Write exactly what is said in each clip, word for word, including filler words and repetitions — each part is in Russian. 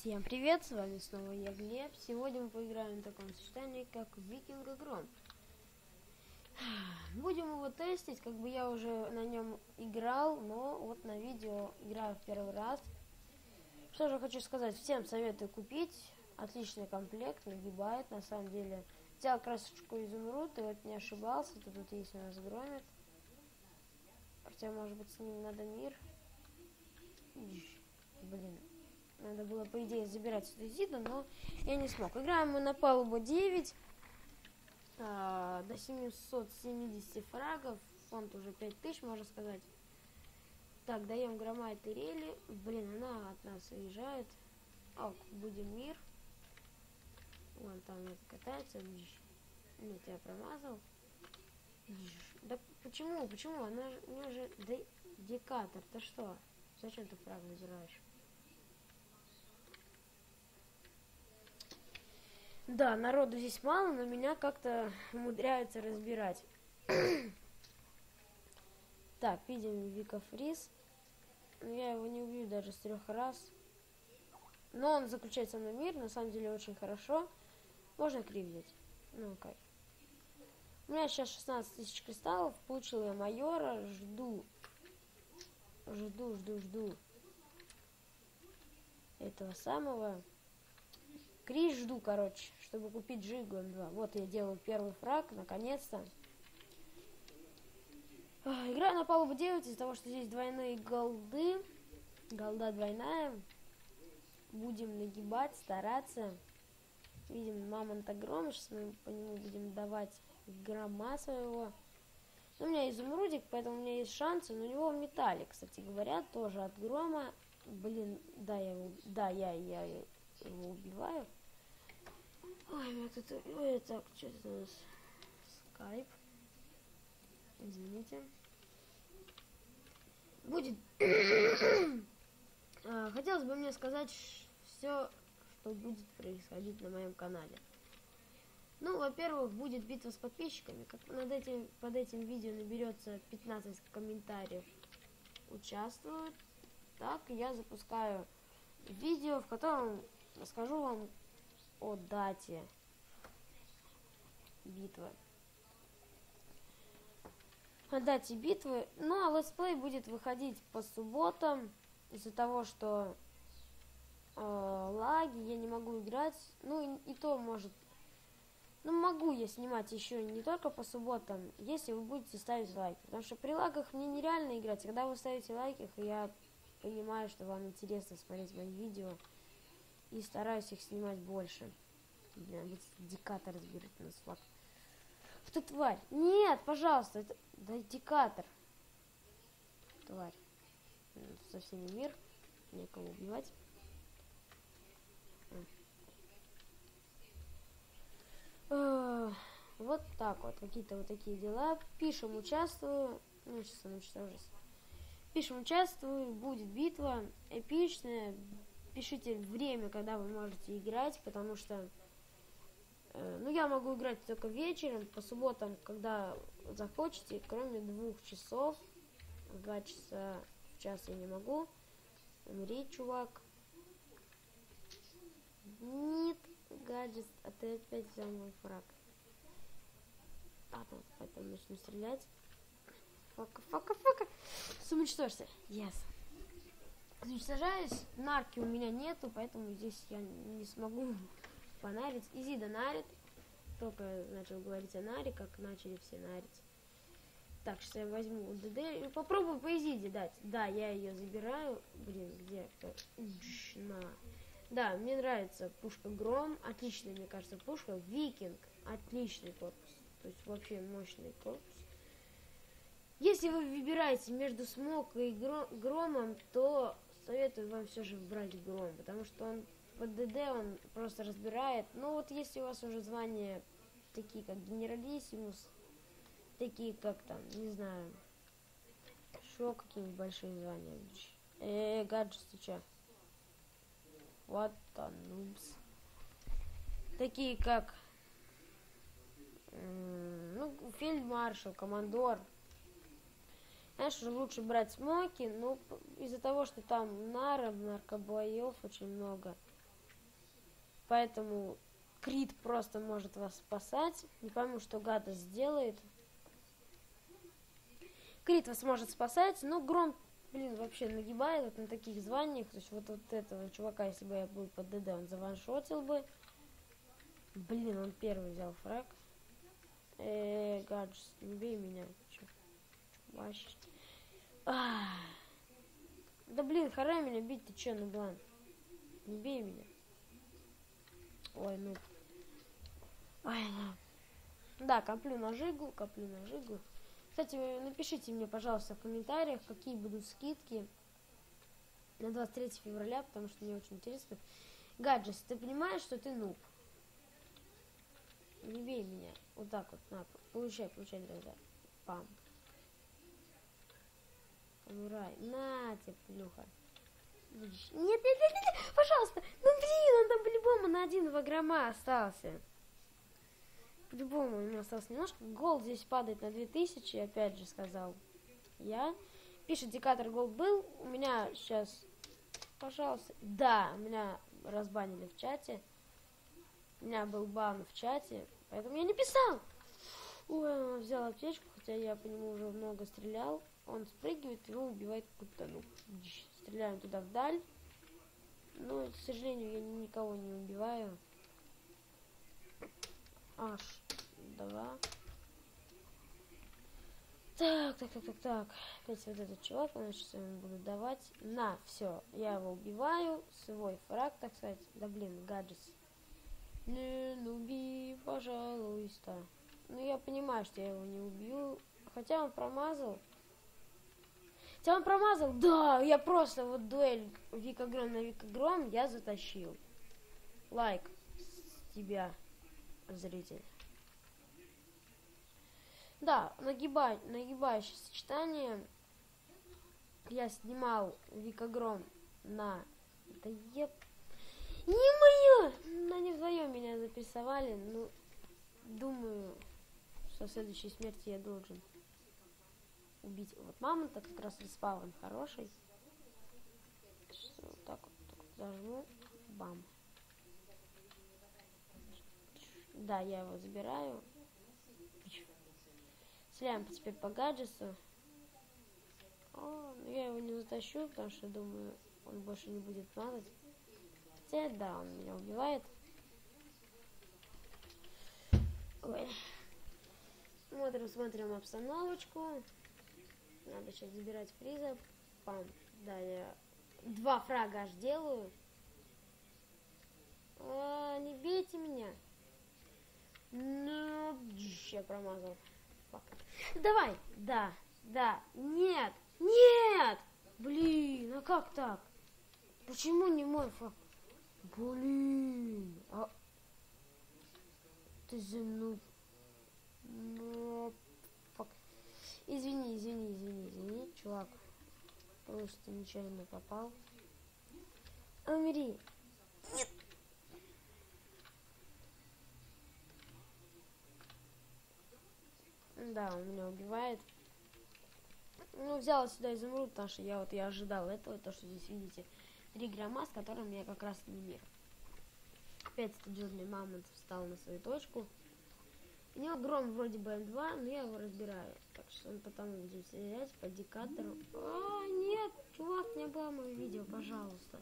Всем привет, с вами снова я, Глеб. Сегодня мы поиграем в таком сочетании, как Викинга Гром. Будем его тестить, как бы я уже на нем играл, но вот на видео играю в первый раз. Что же хочу сказать, всем советую купить. Отличный комплект, нагибает, на самом деле. Взял красочку изумруд, и вот не ошибался, то тут есть у нас Громит. Хотя, может быть, с ним надо мир. Блин. Надо было, по идее, забирать эту Изиду, но я не смог. Играем мы на палубу девять. А, до семисот семидесяти фрагов. Фонд уже пять тысяч, можно сказать. Так, даем Грома и Терели. Блин, она от нас уезжает. Ок, будем мир. Вон там это катается. Нет, я промазал. Да почему? Почему? Она же, у нее же декатор. Ты что? Зачем ты фраг забираешь? Да, народу здесь мало, но меня как-то умудряются разбирать. Так, видим Вика Фриз. Я его не убью даже с трех раз. Но он заключает со мной мир, на самом деле очень хорошо. Можно крип взять. Ну, кайф. У меня сейчас шестнадцать тысяч кристаллов. Получил я майора. Жду. Жду, жду, жду. Этого самого. Крис жду, короче, чтобы купить Жиглом два. Вот я делаю первый фраг, наконец-то. Играю на палубу девять из-за того, что здесь двойные голды. Голда двойная. Будем нагибать, стараться. Видим Мамонта Грома. Сейчас мы по нему будем давать Грома своего. У меня изумрудик, поэтому у меня есть шансы. Но у него металлик, кстати говоря, тоже от Грома. Блин, да, я его, да, я, я его убиваю. Ой, у меня тут... Ой, так, что это у нас? Скайп. Извините. Будет... Хотелось бы мне сказать все, что будет происходить на моем канале. Ну, во-первых, будет битва с подписчиками. Как над этим, под этим видео наберется пятнадцать комментариев, участвуют. Так, я запускаю видео, в котором расскажу вам о дате битвы. О дате битвы. Ну, а летсплей будет выходить по субботам. Из-за того, что э, лаги, я не могу играть. Ну, и, и то может... Ну, могу я снимать еще не только по субботам, если вы будете ставить лайки. Потому что при лагах мне нереально играть. Когда вы ставите лайки, я понимаю, что вам интересно смотреть мои видео. И стараюсь их снимать больше. Блин, декатор разберет нас флаг. Ты тварь. Нет, пожалуйста. Это... Да, декатор. Тварь. Совсем не мир. Некого убивать. А. Вот так вот. Какие-то вот такие дела. Пишем, участвую. Ну, сейчас он уничтожится. Пишем, участвую. Будет битва. Эпичная. Пишите время, когда вы можете играть, потому что э, ну, я могу играть только вечером, по субботам, когда захочете, кроме двух часов. В два часа в час я не могу. Умри, чувак. Нет, гаджет, а ты опять взял мой фраг. Ладно, поэтому начну стрелять. Фака, фака, фака. Самоуничтожься. Yes. Уничтожаюсь. Нарки у меня нету, поэтому здесь я не смогу понарить. Изида нарит. Только начал говорить о наре, как начали все нарить. Так, сейчас я возьму ДД и попробую по Изиде дать. Да, я ее забираю. Блин, где кто? На. Да, мне нравится пушка Гром. Отличная, мне кажется, пушка. Викинг. Отличный корпус. То есть вообще мощный корпус. Если вы выбираете между Смок и Громом, то советую вам все же брать Гром, потому что он по ДД он просто разбирает. Но вот если у вас уже звания такие как Генералиссимус, такие как там, не знаю, шо, какие-нибудь большие звания. Эээ, гаджет, ты чё? Вот он, нубс. Такие как, ну, фельдмаршал, командор. Конечно, лучше брать смоки, но из-за того, что там нара, наркобоев очень много, поэтому Крит просто может вас спасать. Не пойму, что гадость сделает. Крит вас может спасать, но Гром, блин, вообще нагибает вот на таких званиях. То есть вот, вот этого чувака, если бы я был под ДД, он заваншотил бы. Блин, он первый взял фраг. Эээ, гаджет, не бей меня. Чё, чё, да блин, харе меня бить, ты чё, нублан? Не бей меня. Ой, ну. Ой, ну. Да, коплю на жигу, коплю на жигу. Кстати, напишите мне, пожалуйста, в комментариях, какие будут скидки на двадцать третье февраля, потому что мне очень интересно. Гаджес, ты понимаешь, что ты нуб? Не бей меня. Вот так вот, на, получай, получай, друзья. Пам. Умирай. На тебе, плюха. Нет, нет, нет, нет, нет, пожалуйста. Ну, блин, он там по-любому на один вагрома остался. По-любому у него осталось немножко. Голд здесь падает на две тысячи, опять же сказал я. Пишет, декатор голд был. У меня сейчас, пожалуйста. Да, меня разбанили в чате. У меня был бан в чате, поэтому я не писал. Ой, он взял аптечку, хотя я по нему уже много стрелял. Он спрыгивает, его убивает какой-то, ну, стреляем туда вдаль. Но, к сожалению, я никого не убиваю. Аж два. Так, так, так, так, так. Опять вот этот чувак, значит, я ему буду давать. На, все, я его убиваю. Свой фраг, так сказать. Да блин, гаджет. Не убей, пожалуйста. Ну, я понимаю, что я его не убью. Хотя он промазал. Хотя он промазал. Да, я просто вот дуэль Викогром на Викогром я затащил. Лайк с тебя, зритель. Да, нагибай, нагибающее сочетание. Я снимал Викогром на... Да еп... Не мое! Но они вдвоем меня запрессовали. Ну, думаю, что в следующей смерти я должен убить. Вот мамонта как раз респаун хороший. Вот так вот, так вот зажму. Бам. Да, я его забираю. Стреляем теперь по гаджету. О, но я его не затащу, потому что думаю, он больше не будет мазать. Хотя, да, он меня убивает. Ой. Смотрим, смотрим обстановочку. Надо сейчас забирать фриза. Пам. Да, я два фрага аж делаю. А, не бейте меня. Ну, я промазал. Фак. Давай. Да, да. Нет. Нет. Блин, а как так? Почему не мой фак? Блин. А... Ты за ну... Ну... Фак. Извини, извини, извини, извини, чувак. Просто нечаянно попал. Умри. Нет. Да, он меня убивает. Ну, взял сюда изумруд, потому что я вот я ожидал этого, то, что здесь видите три грамма, с которым я как раз не мир. Опять этот жирный мамонт встал на свою точку. У него гром вроде бы эм два, но я его разбираю. Так что он потому будет стрелять по декатору. А, нет, чувак, не обламывай видео, пожалуйста.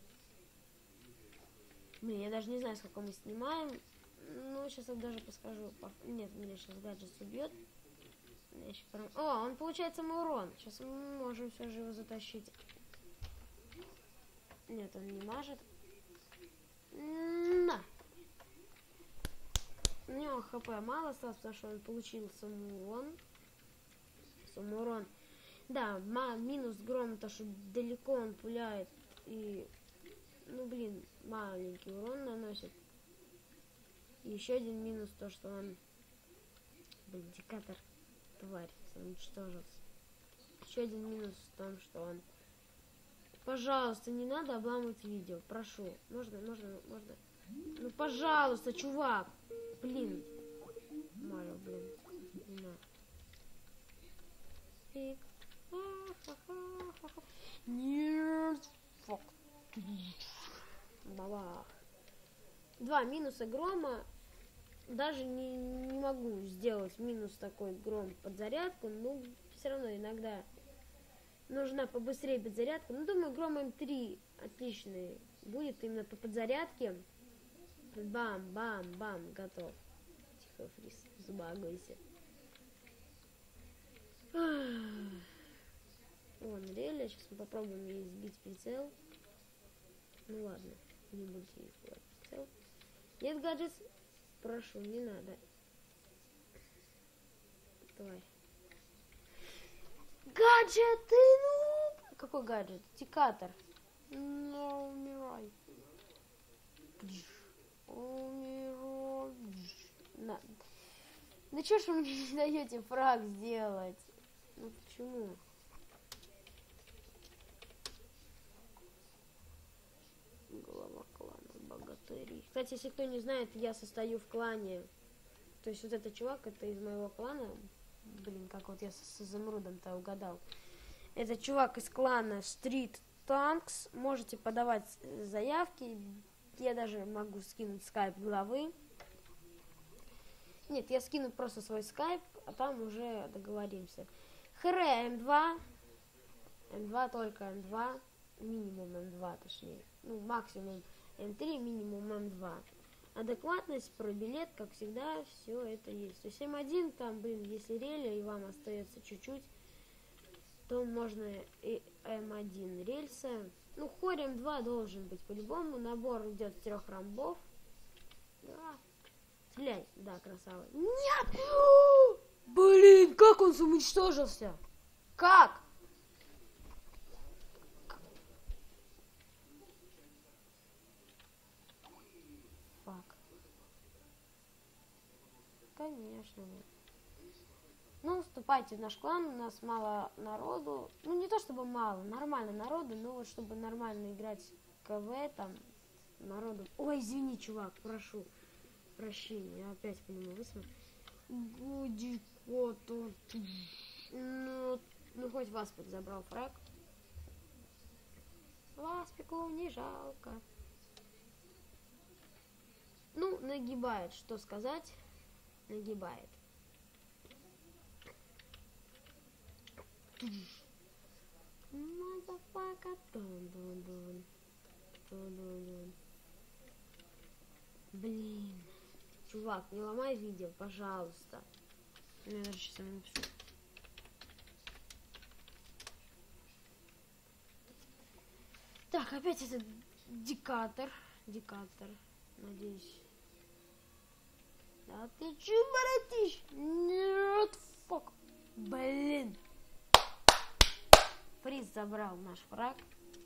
Блин, я даже не знаю, сколько мы снимаем. Ну, сейчас я даже подскажу. Нет, меня сейчас гаджет убьет. Прям... О, он получает самый урон. Сейчас мы можем все же его затащить. Нет, он не мажет. На! У него хп мало осталось, потому что он получил самый урон. Самый урон. Да, минус гром, то что далеко он пуляет. И, ну блин, маленький урон наносит. И еще один минус, то что он... Блин, декатор. Тварь, уничтожился. Еще один минус в том, что он... Пожалуйста, не надо обламывать видео, прошу. Можно, можно, можно. Ну, пожалуйста, чувак. Блин. Марио, блин. На. Нет. Фак. Бабах. два минуса грома. Даже не, не могу сделать минус такой гром под зарядку, но все равно иногда нужна побыстрее подзарядка. Ну, думаю, гром эм три отличный будет именно по подзарядке. Бам-бам-бам, готов. Тихо, Фриз, забагайся. Вон реально, сейчас мы попробуем ей сбить прицел. Ну ладно, не буду ей сбивать прицел. Нет, гаджет, прошу, не надо. Давай. Гаджет, ты ну... Какой гаджет? Тикатор. Ну, умирай. Умирай. На. Ну чё ж вы мне не даете фраг сделать? Ну почему? Глава клана богатырей. Кстати, если кто не знает, я состою в клане. То есть вот этот чувак, это из моего клана. Блин, как вот я с, с изумрудом-то угадал. Это чувак из клана Street Tanks. Можете подавать заявки. Я даже могу скинуть скайп главы. Нет, я скину просто свой скайп, а там уже договоримся. ХР эм два. эм два, только эм два. Минимум эм два, точнее. Ну, максимум эм три, минимум эм два. Адекватность, пробилет, как всегда, все это есть. То есть эм один, там, блин, если релья и вам остается чуть-чуть, то можно и эм один рельса. Ну, хорь эм два должен быть по-любому. Набор идет с трех рамбов. Да. Стреляй. Да, красава. Нет! Блин, как он самоуничтожился? Как? Фак. Конечно, нет. Ну, вступайте в наш клан, у нас мало народу. Ну, не то чтобы мало, нормально народу, но вот чтобы нормально играть в КВ, там, народу... Ой, извини, чувак, прошу прощения, я опять по нему высмотрю. Гудикото. Ну, ну, хоть Васпик забрал фраг. Васпику не жалко. Ну, нагибает, что сказать. Нагибает. Мазафака. Дун-дун-дун. Дун-дун-дун. Блин. Чувак, не ломай видео, пожалуйста. Я даже сейчас ему напишу. Так, опять этот дикатор. Дикатор. Надеюсь. Да ты че боротишь? Нет, фак. Блин. Фриз забрал наш фраг.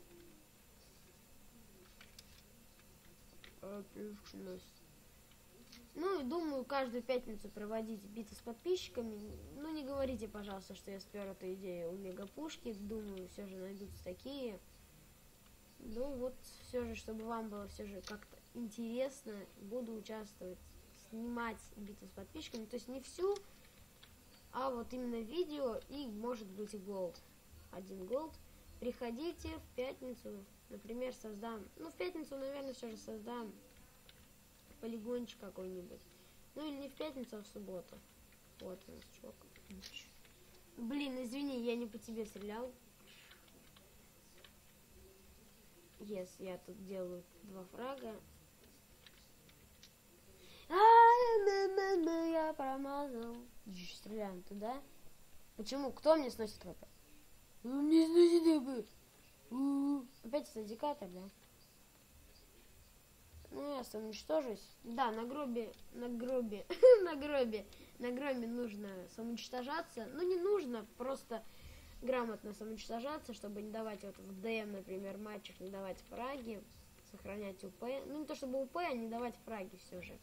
Отличность. Ну и думаю, каждую пятницу проводить битвы с подписчиками. Ну не говорите, пожалуйста, что я спер эту идею у мегапушки. Думаю, все же найдутся такие. Ну вот, все же, чтобы вам было все же как-то интересно, буду участвовать, снимать битву с подписчиками. То есть не всю, а вот именно видео и может быть и голд. Один голд. Приходите в пятницу, например, создам. Ну в пятницу, наверное, все же создам полигончик какой-нибудь. Ну или не в пятницу, а в субботу. Вот у нас чувак. Блин, извини, я не по тебе стрелял. Yes, я тут делаю два фрага. А-а-а, я промазал. Стреляем туда. Почему? Кто мне сносит ВП? Мне сносит ВП. Опять это дикатор, да? Ну, я самоуничтожусь. Да, на гробе, на гробе, на гробе, на гробе нужно самоуничтожаться. Ну, не нужно, просто грамотно самоуничтожаться, чтобы не давать вот в ДМ, например, матчах, не давать фраги, сохранять УП. Ну, не то чтобы УП, а не давать фраги все же.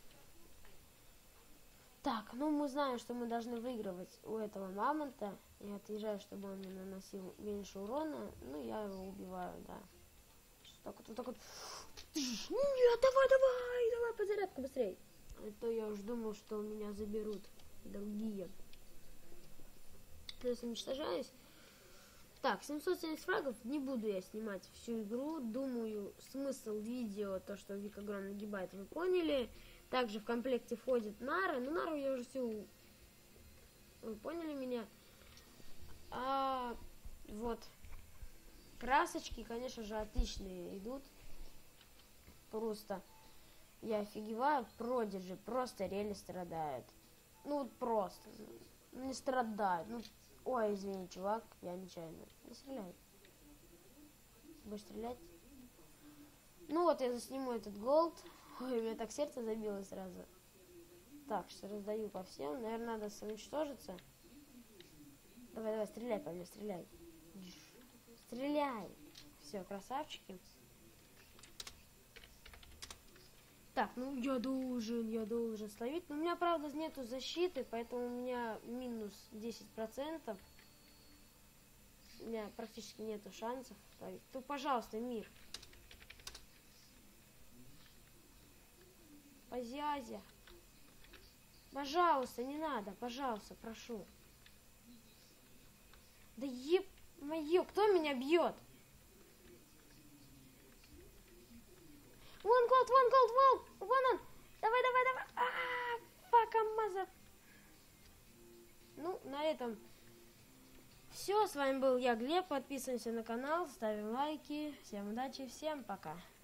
Так, ну мы знаем, что мы должны выигрывать у этого мамонта. Я отъезжаю, чтобы он мне наносил меньше урона. Ну, я его убиваю, да. Так вот, вот так вот. Нет, давай, давай, давай, подзарядку быстрее. А то я уж думал, что меня заберут другие. То есть уничтожаюсь. Так, семьсот семьдесят фрагов, не буду я снимать всю игру. Думаю, смысл видео, то, что Вик Агрон нагибает, вы поняли. Также в комплекте входит Нара. Ну, Нару я уже всю... Вы поняли меня? А, вот. Красочки, конечно же, отличные идут. Просто я офигеваю. Продиджи просто реально страдают. Ну, вот просто. Не страдают. Ну, ой, извини, чувак, я нечаянно. Не стреляй. Будешь стрелять? Ну вот, я засниму этот голд. Ой, у меня так сердце забилось сразу. Так, что раздаю по всем. Наверное, надо самоуничтожиться. Давай, давай, стреляй по мне, стреляй. Стреляй. Все, красавчики. Так, ну я должен, я должен словить. Но у меня, правда, нету защиты, поэтому у меня минус десять процентов. У меня практически нету шансов словить. То, пожалуйста, мир. Позязя. Пожалуйста, не надо, пожалуйста, прошу. Да еб моё, кто меня бьет? Вон голд, вон голд, вон, вон он. Давай, давай, давай. А, фака маза. Ну, на этом все. С вами был я, Глеб. Подписываемся на канал, ставим лайки. Всем удачи, всем пока.